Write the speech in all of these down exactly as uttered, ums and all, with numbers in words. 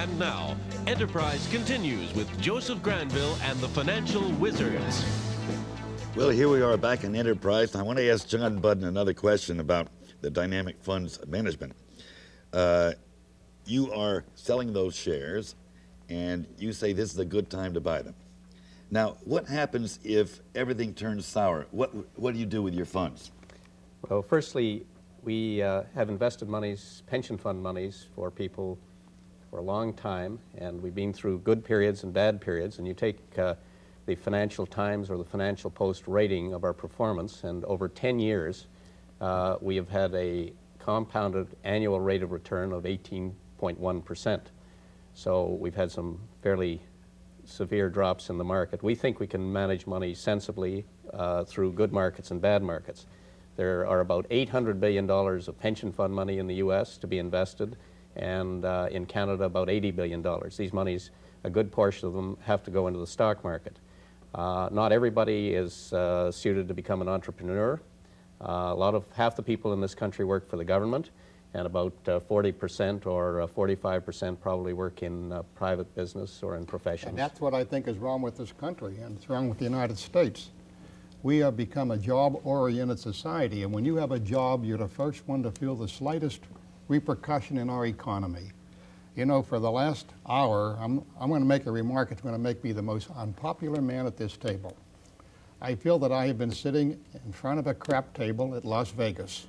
And now, Enterprise continues with Joseph Granville and the Financial Wizards. Well, here we are back in Enterprise. I want to ask John Budden another question about the dynamic funds management. Uh, you are selling those shares, and you say this is a good time to buy them. Now, what happens if everything turns sour? What, what do you do with your funds? Well, firstly, we uh, have invested monies, pension fund monies, for people for a long time, and we've been through good periods and bad periods, and you take uh, the Financial Times or the Financial Post rating of our performance, and over ten years, uh, we have had a compounded annual rate of return of eighteen point one percent. So we've had some fairly severe drops in the market. We think we can manage money sensibly uh, through good markets and bad markets. There are about eight hundred billion dollars of pension fund money in the U S to be invested, and uh, in Canada about eighty billion dollars. These monies, a good portion of them, have to go into the stock market. Uh, not everybody is uh, suited to become an entrepreneur. Uh, a lot of, half the people in this country work for the government, and about uh, forty percent or uh, forty-five percent probably work in uh, private business or in professions. And that's what I think is wrong with this country, and it's wrong with the United States. We have become a job-oriented society, and when you have a job, you're the first one to feel the slightest repercussion in our economy. You know, for the last hour, I'm, I'm going to make a remark that's going to make me the most unpopular man at this table. I feel that I have been sitting in front of a crap table at Las Vegas.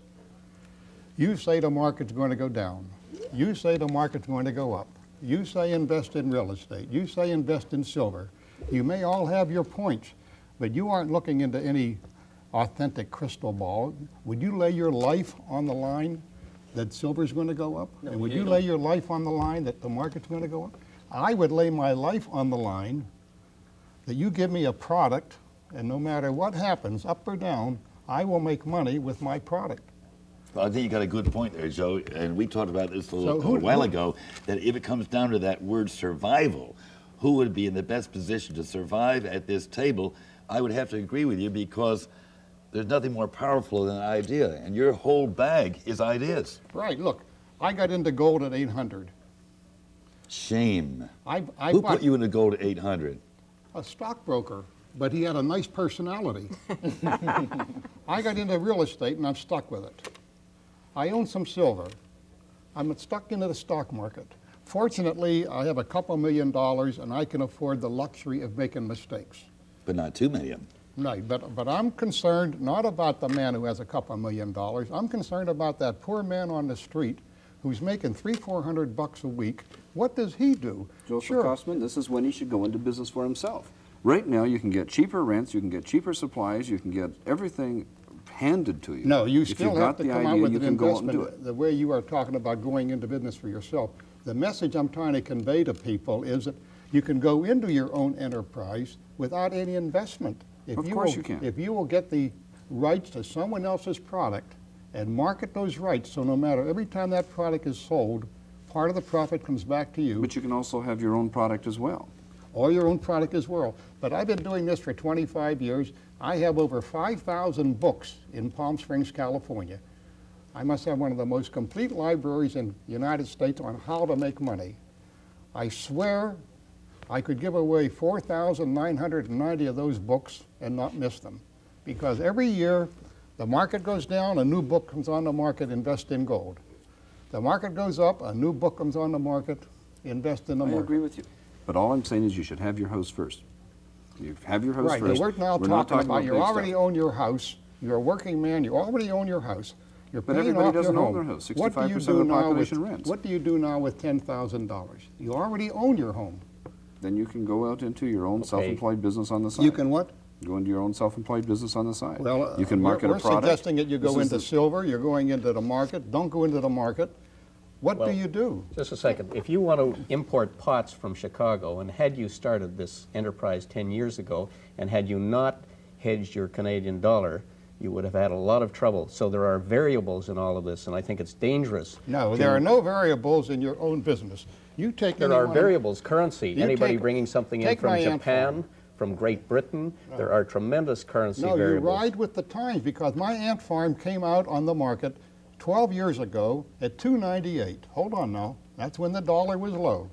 You say the market's going to go down. You say the market's going to go up. You say invest in real estate. You say invest in silver. You may all have your points, but you aren't looking into any authentic crystal ball. Would you lay your life on the line that silver's going to go up? No, and would you you don't. lay your life on the line that the market's going to go up? I would lay my life on the line that you give me a product, and no matter what happens, up or down, I will make money with my product. Well, I think you got a good point there, Joe, and we talked about this a little, So who- a while who- ago, that if it comes down to that word survival, who would be in the best position to survive at this table? I would have to agree with you, because there's nothing more powerful than an idea, and your whole bag is ideas. Right, look, I got into gold at eight hundred. Shame. I, I Who bought put you into gold at eight hundred? a stockbroker, but he had a nice personality. I got into real estate, and I'm stuck with it. I own some silver. I'm stuck into the stock market. Fortunately, I have a couple million dollars, and I can afford the luxury of making mistakes. But not too many of them. Right, but, but I'm concerned not about the man who has a couple million dollars. I'm concerned about that poor man on the street who's making three, four hundred bucks a week. What does he do? Joseph Sure. Kostman, this is when he should go into business for himself. Right now, you can get cheaper rents, you can get cheaper supplies, you can get everything handed to you. No, you If still you've have got to the come out idea, with you an can go out and do investment. it. The way you are talking about going into business for yourself, the message I'm trying to convey to people is that you can go into your own enterprise without any investment. If Of you course will, you can. If you will get the rights to someone else's product and market those rights, so no matter every time that product is sold, part of the profit comes back to you. But you can also have your own product as well. Or your own product as well. But I've been doing this for twenty-five years. I have over five thousand books in Palm Springs, California. I must have one of the most complete libraries in the United States on how to make money. I swear I could give away four thousand nine hundred ninety of those books and not miss them. Because every year the market goes down, a new book comes on the market, invest in gold. The market goes up, a new book comes on the market, invest in the I market. agree with you. But all I'm saying is you should have your house first. You have your house Right, first. but we're now We're not talking about you big already stuff. own your house, you're a working man, you already own your house, you're But paying everybody off your doesn't own home. their house. What do you sixty-five percent do of the now population with- rents. What do you do now with ten thousand dollars? You already own your home. Then you can go out into your own Okay. self-employed business on the side. You can what? Go into your own self-employed business on the side. Well, uh, you can we're- market we're a product. suggesting that you go This is into the- silver, you're going into the market, don't go into the market. What Well, do you do? Just a second. If you want to import pots from Chicago, and had you started this enterprise ten years ago, and had you not hedged your Canadian dollar, you would have had a lot of trouble. So there are variables in all of this, and I think it's dangerous. No, to- there are no variables in your own business. You take There are anyone- variables. Currency. You Anybody take- bringing something in take from my Aunt Japan, Farm. from Great Britain, there are tremendous currency No, you variables. ride with the times, because my ant farm came out on the market twelve years ago at two ninety-eight. Hold on now. That's when the dollar was low.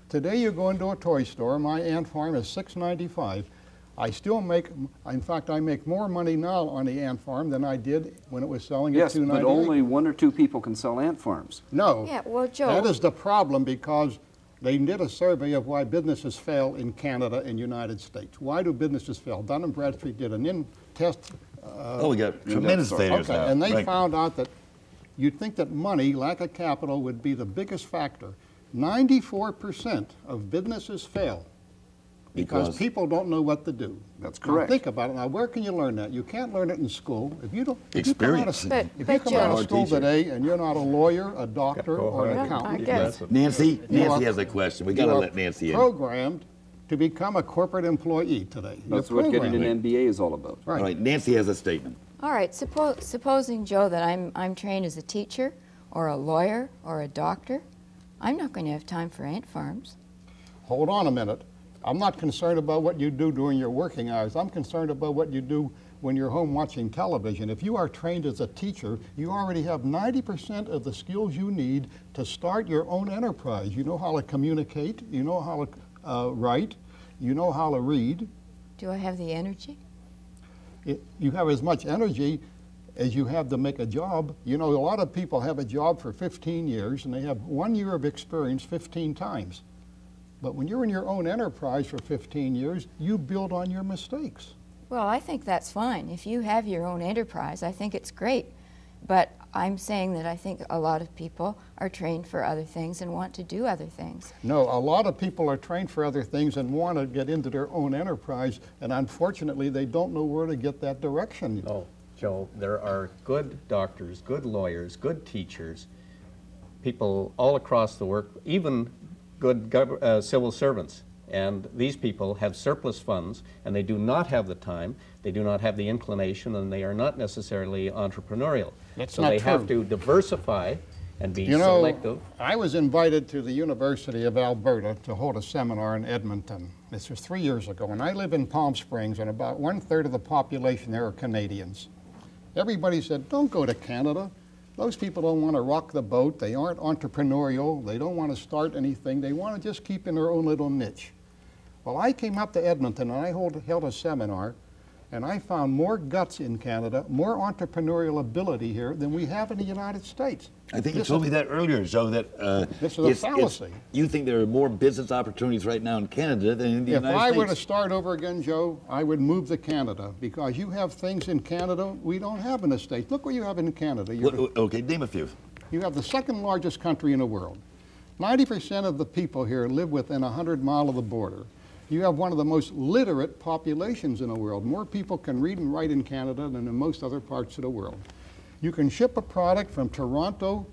Today you go into a toy store, my ant farm is six ninety-five. I still make, in fact, I make more money now on the ant farm than I did when it was selling Yes, at two but ninety-eight. only one or two people can sell ant farms. No. Yeah, well, Joe. That is the problem, because they did a survey of why businesses fail in Canada and United States. Why do businesses fail? Dun and Bradstreet did an in-test. Uh, Oh, we got tremendous sorry. failures okay, now. and they Right. found out that you'd think that money, lack of capital, would be the biggest factor. ninety-four percent of businesses fail because, Because- people don't know what to do. That's Now, correct. think about it. Now, where can you learn that? You can't learn it in school. If you don't, if you come out of, Experience. But- if you but come out Joe- of school Teacher. today and you're not a lawyer, a doctor, Go or an ahead. accountant, I guess. Nancy, Nancy are- has a question. We you got to are let Nancy in. programmed to become a corporate employee today. You're That's what getting an programmed. M B A is all about. Right. All right, Nancy has a statement. All right, suppo- supposing, Joe, that I'm, I'm trained as a teacher or a lawyer or a doctor, I'm not going to have time for ant farms. Hold on a minute. I'm not concerned about what you do during your working hours. I'm concerned about what you do when you're home watching television. If you are trained as a teacher, you already have ninety percent of the skills you need to start your own enterprise. You know how to communicate, you know how to uh, write, you know how to read. Do I have the energy? It, you have as much energy as you have to make a job. You know, a lot of people have a job for fifteen years and they have one year of experience fifteen times. But when you're in your own enterprise for fifteen years, you build on your mistakes. Well, I think that's fine. If you have your own enterprise, I think it's great. But I'm saying that I think a lot of people are trained for other things and want to do other things. No, a lot of people are trained for other things and want to get into their own enterprise, and unfortunately, they don't know where to get that direction. No, Joe, there are good doctors, good lawyers, good teachers, people all across the work, even good gov- uh, civil servants. And these people have surplus funds, and they do not have the time, they do not have the inclination, and they are not necessarily entrepreneurial. That's so not they have true. to diversify and be You know, selective. I was invited to the University of Alberta to hold a seminar in Edmonton. This was three years ago, and I live in Palm Springs, and about one-third of the population there are Canadians. Everybody said, don't go to Canada. Those people don't want to rock the boat. They aren't entrepreneurial. They don't want to start anything. They want to just keep in their own little niche. Well, I came up to Edmonton, and I hold, held a seminar, and I found more guts in Canada, more entrepreneurial ability here than we have in the United States. I think you This told is- me that earlier, Joe, that uh, This is a fallacy. you think there are more business opportunities right now in Canada than in the If United I States. were to start over again, Joe, I would move to Canada, because you have things in Canada we don't have in the States. Look what you have in Canada. You're What- okay, name a few. You have the second largest country in the world. ninety percent of the people here live within a hundred mile of the border. You have one of the most literate populations in the world. More people can read and write in Canada than in most other parts of the world. You can ship a product from Toronto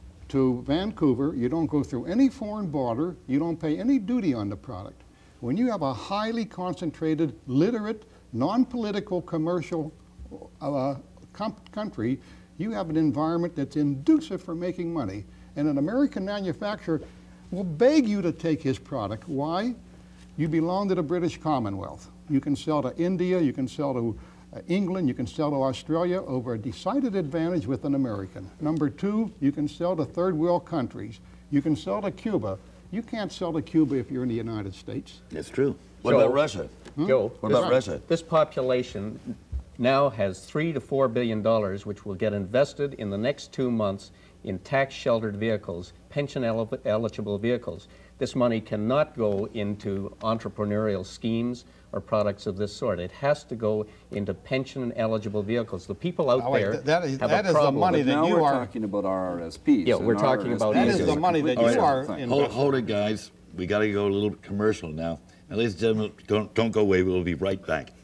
to Vancouver. You don't go through any foreign border. You don't pay any duty on the product. When you have a highly concentrated, literate, non-political, commercial uh, com- country, you have an environment that's inducive for making money. And an American manufacturer will beg you to take his product. Why? You belong to the British Commonwealth. You can sell to India, you can sell to uh, England, you can sell to Australia over a decided advantage with an American. Number two, you can sell to third world countries. You can sell to Cuba. You can't sell to Cuba if you're in the United States. That's true. What Joe, about Russia? Joe, What this- about Russia? This population now has three to four billion dollars, which will get invested in the next two months in tax-sheltered vehicles, pension-eligible vehicles. This money cannot go into entrepreneurial schemes or products of this sort. It has to go into pension-eligible vehicles. The people out Oh, wait, there th- that is- have that a is the problem. money with- that Now you we're are- talking about R R S Ps. Yeah, and we're talking about That these is the are money that completely you are different thing. in- Hold, hold it, guys. We got to go a little commercial now. Now, ladies and gentlemen, don't, don't go away. We'll be right back.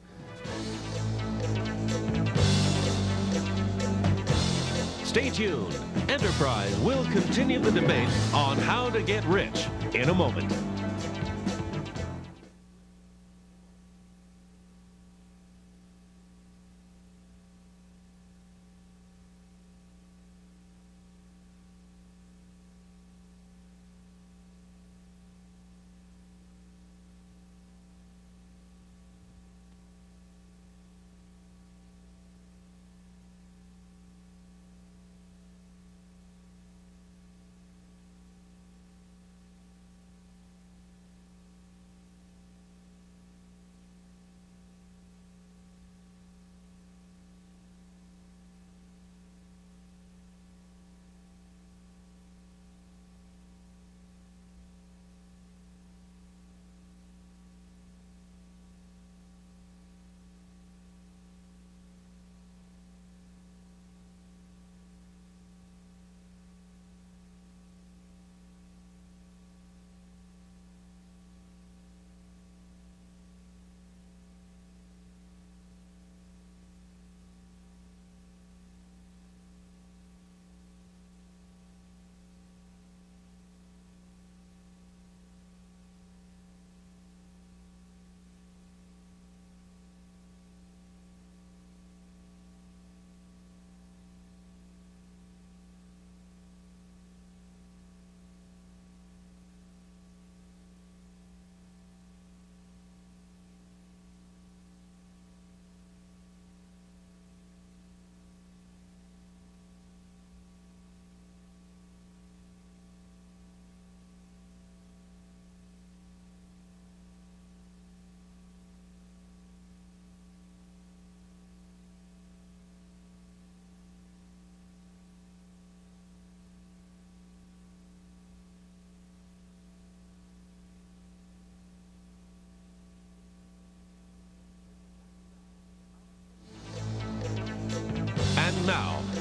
Stay tuned. Enterprise will continue the debate on how to get rich in a moment.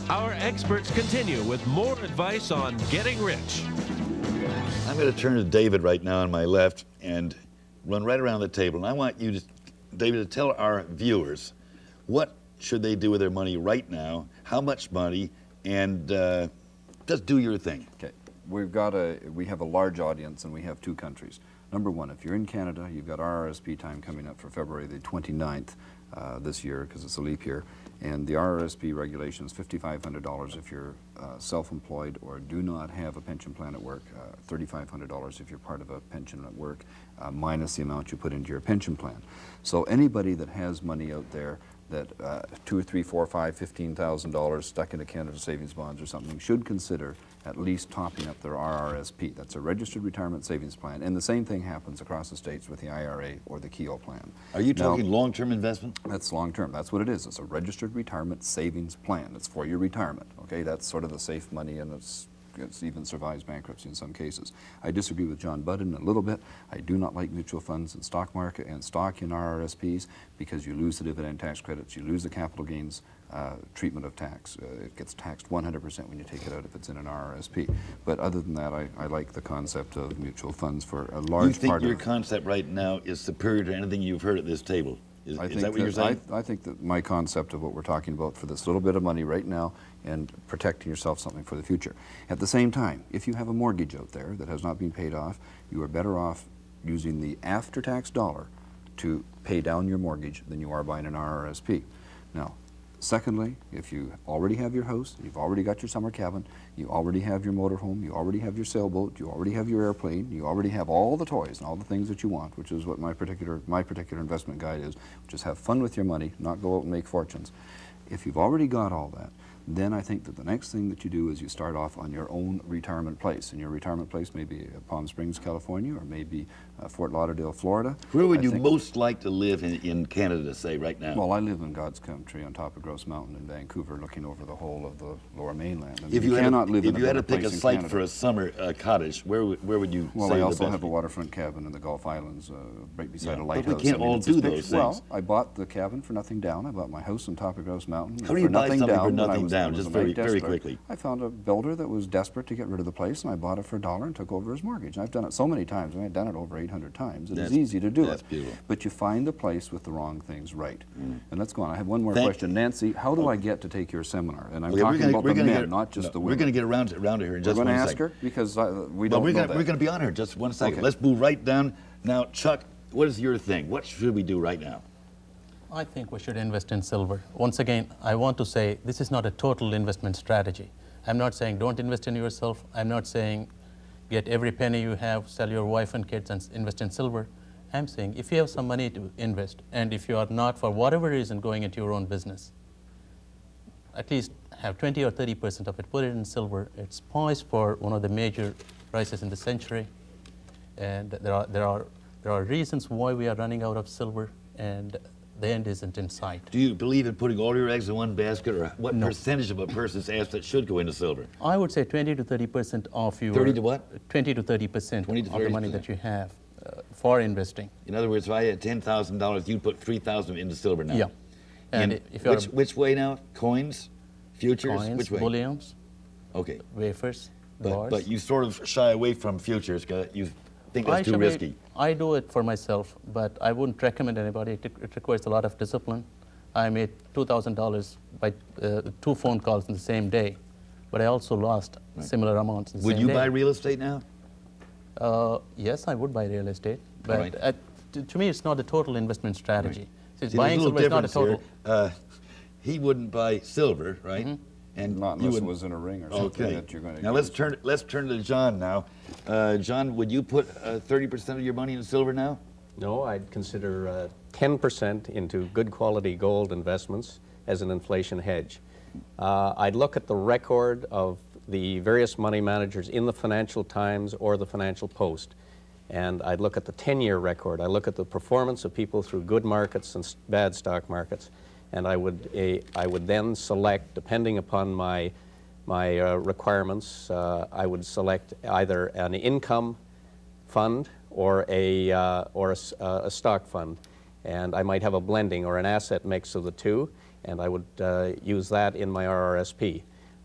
Our experts continue with more advice on getting rich. I'm going to turn to David right now on my left and run right around the table. And I want you, to, David, to tell our viewers what should they do with their money right now, how much money, and uh, just do your thing. Okay, we've got a, we have a large audience and we have two countries. Number one, if you're in Canada, you've got R R S P time coming up for February the twenty-ninth uh, this year because it's a leap year. And the R R S P regulation is fifty-five hundred dollars if you're uh, self-employed or do not have a pension plan at work, uh, thirty-five hundred dollars if you're part of a pension at work, uh, minus the amount you put into your pension plan. So anybody that has money out there that uh, two or three, four, five, fifteen thousand dollars stuck into Canada Savings Bonds or something should consider at least topping up their R R S P. That's a registered retirement savings plan, and the same thing happens across the states with the I R A or the Keogh plan. Are you talking now, long-term investment? That's long-term. That's what it is. It's a registered retirement savings plan. It's for your retirement. Okay, that's sort of the safe money, and it's it even survives bankruptcy in some cases. I disagree with John Budden a little bit. I do not like mutual funds and stock market and stock in R R S Ps because you lose the dividend tax credits, you lose the capital gains uh, treatment of tax. Uh, it gets taxed one hundred percent when you take it out if it's in an R R S P. But other than that, I, I like the concept of mutual funds for a large part of... You think your concept right now is superior to anything you've heard at this table? Is, I is think that what you're that, saying? I, I think that my concept of what we're talking about for this little bit of money right now and protecting yourself something for the future. At the same time, if you have a mortgage out there that has not been paid off, you are better off using the after-tax dollar to pay down your mortgage than you are buying an R R S P. Now, secondly, if you already have your house, you've already got your summer cabin, you already have your motorhome, you already have your sailboat, you already have your airplane, you already have all the toys and all the things that you want, which is what my particular, my particular investment guide is, which is have fun with your money, not go out and make fortunes. If you've already got all that, then I think that the next thing that you do is you start off on your own retirement place. And your retirement place may be Palm Springs, California, or maybe uh, Fort Lauderdale, Florida. Where would I you think, most like to live in, in Canada, say, right now? Well, I live in God's country on top of Grouse Mountain in Vancouver, looking over the whole of the lower mainland. I mean, if you, you had cannot to, live if in a you had to better pick a place in site Canada. for a summer uh, cottage, where, would- where would you Well, say I the also best have a be? waterfront cabin in the Gulf Islands, uh, right beside Yeah, a but lighthouse. we can't I mean, all it's do just those picture- things. Well, I bought the cabin for nothing down. I bought my house on top of Grouse Mountain How do for you buy nothing something down. for when I nothing was- down? I was Just a very, night very guest quickly. I found a builder that was desperate to get rid of the place, and I bought it for a dollar and took over his mortgage. And I've done it so many times. I mean, I've done it over eight hundred times. It That's- is easy to do that's it. beautiful. But you find the place with the wrong things right. Mm. And let's go on. I have one more Thank question. Nancy, how do I get to take your seminar? And I'm Okay, we're talking gonna- about we're the gonna men, get- not just no, the We're women. going to get around, around to her in We're just going one to ask second. her because uh, we Well, don't we're know gonna, that. we're going to be on her just one second. Okay. Let's move right down. Now, Chuck, what is your thing? What should we do right now? I think we should invest in silver. Once again, I want to say this is not a total investment strategy. I'm not saying don't invest in yourself. I'm not saying get every penny you have, sell your wife and kids and invest in silver. I'm saying if you have some money to invest, and if you are not, for whatever reason, going into your own business, at least have twenty or thirty percent of it, put it in silver. It's poised for one of the major rises in the century. And there are, there are, there are reasons why we are running out of silver, and the end isn't in sight. Do you believe in putting all your eggs in one basket, or what No. percentage of a person's asset should go into silver? I would say twenty to thirty percent of your... thirty to what? twenty to thirty percent twenty to of the money thirty percent. that you have uh, for investing. In other words, if I had ten thousand dollars, you'd put three thousand dollars into silver now. Yeah. And In if you're which, which way now? Coins? Futures? coins, which way? bullions, Okay. wafers, But, bars. but you sort of shy away from futures because you think I that's too shall be- risky. I do it for myself, but I wouldn't recommend anybody. It, it requires a lot of discipline. I made two thousand dollars by uh, two phone calls in the same day, but I also lost similar amounts in the Would same you day. buy real estate now? Uh, yes, I would buy real estate, but right. uh, to, to me, it's not a total investment strategy. So it's See, buying there's a silver is little not a difference total. here. Uh, he wouldn't buy silver, right? Mm-hmm. And Not you unless it would- was in a ring or something Okay. that you're going to Now let's turn let's turn to John now. Uh, John, would you put uh, thirty percent of your money in silver now? No, I'd consider uh, ten percent into good quality gold investments as an inflation hedge. Uh, I'd look at the record of the various money managers in the Financial Times or the Financial Post, and I'd look at the ten-year record. I look at the performance of people through good markets and s- bad stock markets, and I would, uh, I would then select, depending upon my, my uh, requirements, uh, I would select either an income fund or a, uh, or a, s- uh, a stock fund. And I might have a blending or an asset mix of the two, and I would uh, use that in my R R S P.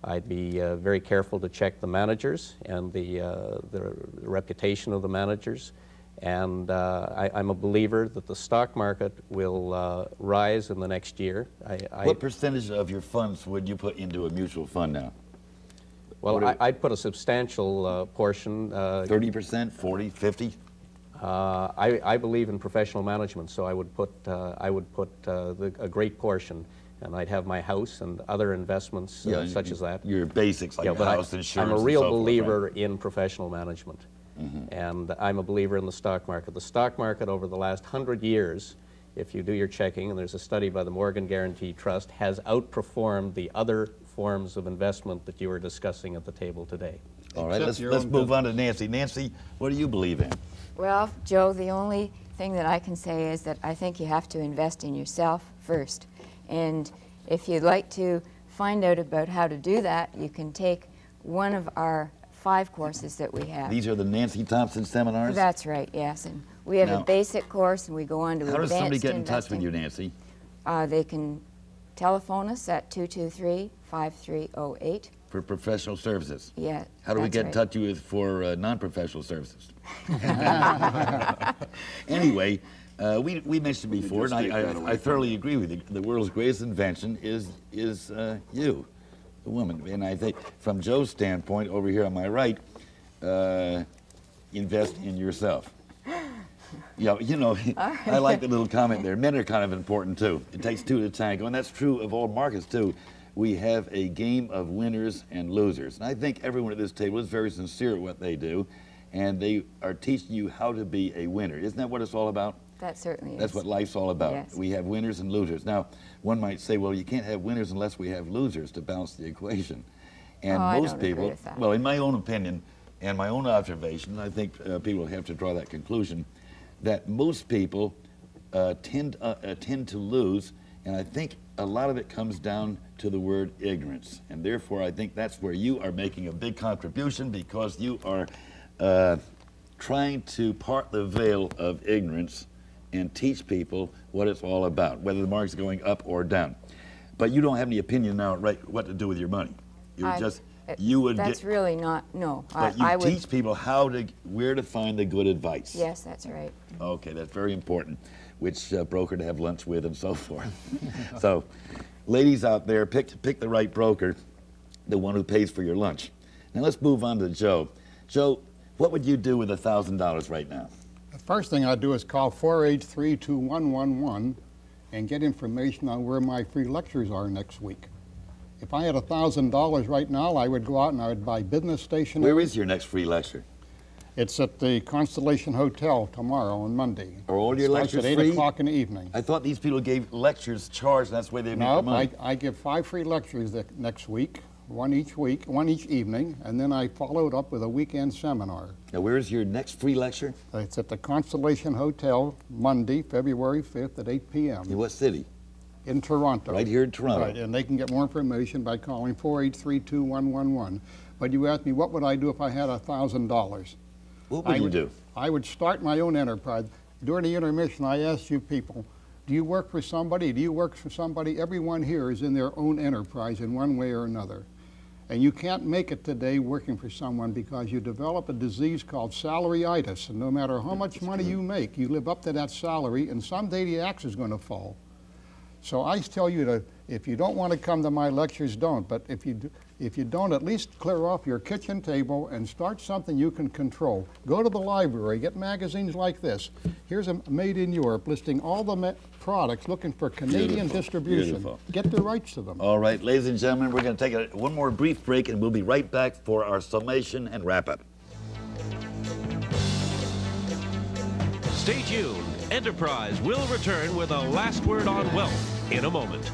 I'd be uh, very careful to check the managers and the, uh, the reputation of the managers. And uh, I, I'm a believer that the stock market will uh, rise in the next year. I, I, What percentage of your funds would you put into a mutual fund now? well, I, I'd put a substantial uh, portion. Uh, thirty percent, forty, fifty? uh, I, I believe in professional management, so I would put, uh, I would put uh, the, a great portion. And I'd have my house and other investments uh, Yeah, such you- as that. Your basics like Yeah, but I- house insurance. I'm a and real so forth, believer right? in professional management. And I'm a believer in the stock market. The stock market over the last hundred years, if you do your checking, and there's a study by the Morgan Guarantee Trust, has outperformed the other forms of investment that you were discussing at the table today. All right, Except let's, your let's own move on to Nancy. Nancy, what do you believe in? Well, Joe, the only thing that I can say is that I think you have to invest in yourself first. And if you'd like to find out about how to do that, you can take one of our five courses that we have. These are the Nancy Thompson seminars? That's right, yes. And we have Now- a basic course, and we go on to How does advanced somebody get in touch with investing. you, Nancy? Uh, they can telephone us at two two three, five three zero eight. For professional services? Yeah, How do we that's get in right. touch with for uh, non-professional services? Anyway, uh, we, we mentioned before, and just take I, that I, away I from thoroughly agree with you, the world's greatest invention is, is uh, you, the woman. And I think from Joe's standpoint, over here on my right, uh, invest in yourself. Yeah, you know, I like the little comment there. Men are kind of important too. It takes two to tango, and that's true of all markets too. We have a game of winners and losers. And I think everyone at this table is very sincere at what they do, and they are teaching you how to be a winner. Isn't that what it's all about? That certainly is. That's what life's all about. Yes. We have winners and losers. Now, one might say, well, you can't have winners unless we have losers to balance the equation. And Oh, I most don't agree people, with that. well, in my own opinion and my own observation, I think uh, people have to draw that conclusion, that most people uh, tend, uh, uh, tend to lose, and I think a lot of it comes down to the word ignorance. And therefore, I think that's where you are making a big contribution, because you are uh, trying to part the veil of ignorance and teach people what it's all about, whether the market's going up or down. But you don't have any opinion now, right, what to do with your money. You I- just, it- you would That's get, really not, no. I- but you I would. teach people how to, where to find the good advice. Yes, that's right. Okay, that's very important. Which uh, broker to have lunch with and so forth. So, ladies out there, pick, pick the right broker, the one who pays for your lunch. Now let's move on to Joe. Joe, what would you do with a thousand dollars right now? The first thing I'd do is call four eight three, two one one one and get information on where my free lectures are next week. If I had one thousand dollars right now, I would go out and I would buy business stationery. Where is your next free lecture? It's at the Constellation Hotel tomorrow on Monday. Are all your Starts lectures at eight free? o'clock in the evening. I thought these people gave lectures charged, and that's why they make the Nope, money. I, I give five free lectures the, next week, one each week, one each evening, and then I follow it up with a weekend seminar. Now, where is your next free lecture? It's at the Constellation Hotel, Monday, February fifth at eight p m In what city? in Toronto. Right here in Toronto. Right, and they can get more information by calling four eight three, two one one one. But you asked me, what would I do if I had one thousand dollars? What would I you would, do? I would start my own enterprise. During the intermission, I asked you people, do you work for somebody? Do you work for somebody? Everyone here is in their own enterprise in one way or another. And you can't make it today working for someone because you develop a disease called salary-itis. And no matter how much money you make, you live up to that salary, and someday the axe is going to fall. So I tell you to, if you don't want to come to my lectures, don't. But if you do, if you don't, at least clear off your kitchen table and start something you can control. Go to the library, get magazines like this. Here's a Made in Europe listing all the ma products looking for Canadian Beautiful, distribution. beautiful. Get the rights to them. All right, ladies and gentlemen, we're going to take a, one more brief break, and we'll be right back for our summation and wrap-up. Stay tuned. Enterprise will return with a last word on wealth in a moment.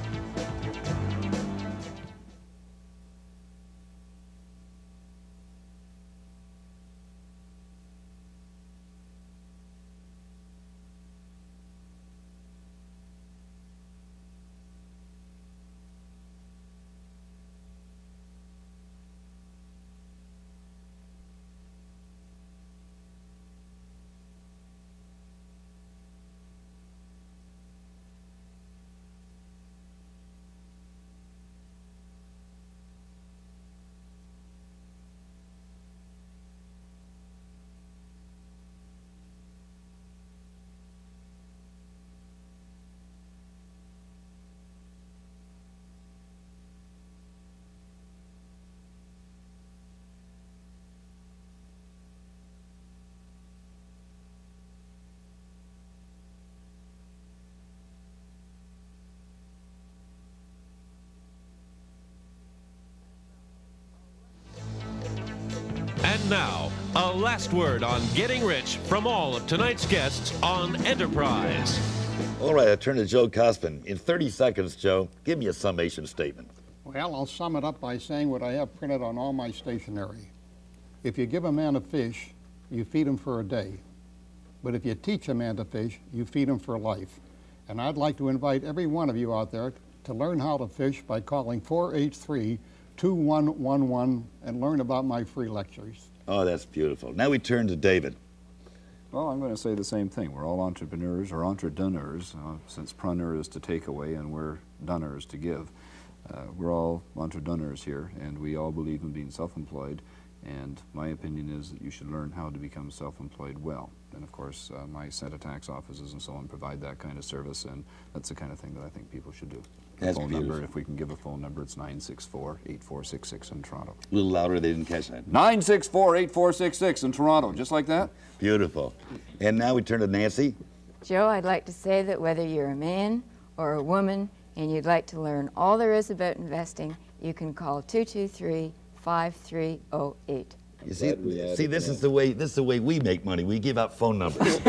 And now, a last word on getting rich from all of tonight's guests on Enterprise. All right, I turn to Joe Cospin. In thirty seconds, Joe, give me a summation statement. Well, I'll sum it up by saying what I have printed on all my stationery. If you give a man a fish, you feed him for a day. But if you teach a man to fish, you feed him for life. And I'd like to invite every one of you out there to learn how to fish by calling four eight three, two one one one and learn about my free lectures. Oh, that's beautiful. Now we turn to David. Well, I'm going to say the same thing. We're all entrepreneurs or entredonneurs, uh, since preneur is to take away and we're donners to give. Uh, we're all entredonneurs here, and we all believe in being self-employed. And my opinion is that you should learn how to become self-employed well. And of course, uh, my Santa tax offices and so on provide that kind of service, and that's the kind of thing that I think people should do. The That's phone beautiful. number, if we can give a phone number, it's nine six four, eight four six six in Toronto. A little louder, they didn't catch that. nine six four, eight four six six in Toronto, just like that. Beautiful. And now we turn to Nancy. Joe, I'd like to say that whether you're a man or a woman and you'd like to learn all there is about investing, you can call two two three, five three zero eight. You see, see this is the way this is the way we make money. We give out phone numbers.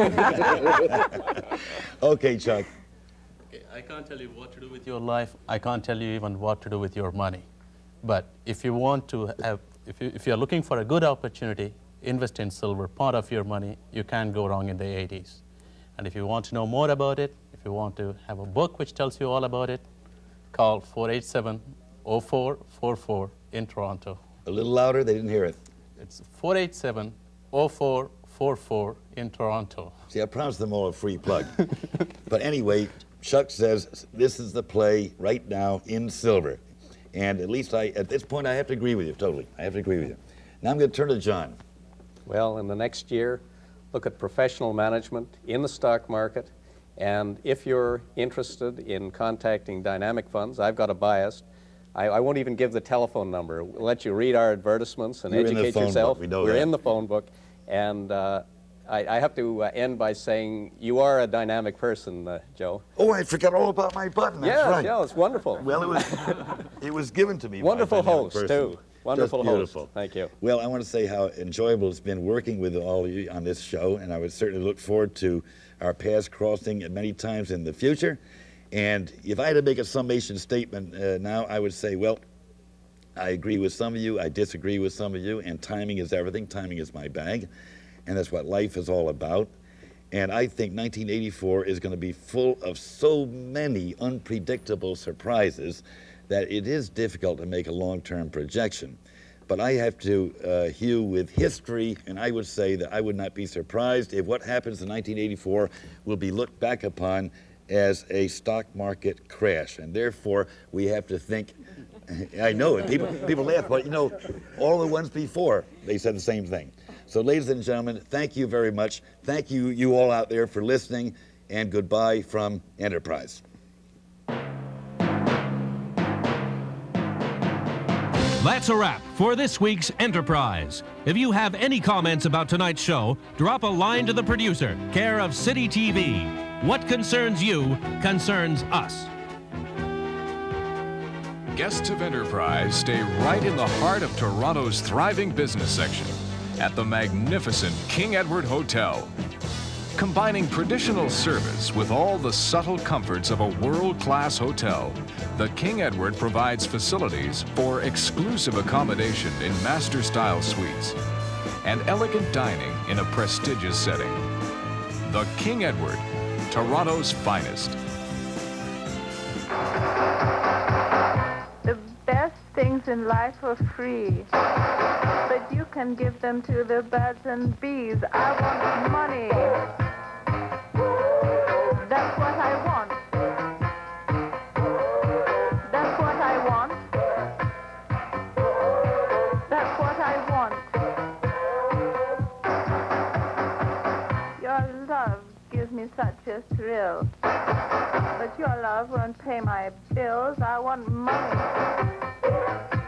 Okay, Chuck. Okay, I can't tell you what to do with your life. I can't tell you even what to do with your money. But if you want to have, if you if you're looking for a good opportunity, invest in silver. Part of your money, you can't go wrong in the eighties. And if you want to know more about it, if you want to have a book which tells you all about it, call four eight seven, zero four four four in Toronto. A little louder, they didn't hear it. It's four eight seven, zero four four four in Toronto. See, I promised them all a free plug. But anyway, Chuck says this is the play right now in silver. And at least I, at this point, I have to agree with you, totally. I have to agree with you. Now I'm going to turn to John. Well, in the next year, look at professional management in the stock market. And if you're interested in contacting Dynamic Funds, I've got a bias. I, I won't even give the telephone number. We'll let you read our advertisements and You're in the educate phone yourself. book. We know We're that. in the phone book. And uh, I, I have to uh, end by saying you are a dynamic person, uh, Joe. Oh, I forgot all about my button. That's yeah, right. yeah, it's wonderful. Well, it was, it was given to me. Wonderful by a host, person. too. Wonderful Just beautiful. host. Thank you. Well, I want to say how enjoyable it's been working with all of you on this show, and I would certainly look forward to our paths crossing at many times in the future. And if I had to make a summation statement uh, now, I would say, well, I agree with some of you, I disagree with some of you, and timing is everything. Timing is my bag, and that's what life is all about. And I think nineteen eighty-four is going to be full of so many unpredictable surprises that it is difficult to make a long-term projection. But I have to uh, hew with history, and I would say that I would not be surprised if what happens in nineteen eighty-four will be looked back upon as a stock market crash. And therefore, we have to think, I know it, people, people laugh, but you know, all the ones before, they said the same thing. So ladies and gentlemen, thank you very much. Thank you, you all out there for listening, and goodbye from Enterprise. That's a wrap for this week's Enterprise. If you have any comments about tonight's show, drop a line to the producer, care of City T V. What concerns you concerns us. Guests of Enterprise stay right in the heart of Toronto's thriving business section at the magnificent King Edward Hotel. Combining traditional service with all the subtle comforts of a world-class hotel, the King Edward provides facilities for exclusive accommodation in master-style suites and elegant dining in a prestigious setting. The King Edward, Toronto's finest. The best things in life are free, but you can give them to the birds and bees. I want money. That's what I want. That's what I want. That's what I want. Your love gives me such a thrill. But your love won't pay my bills. I want money.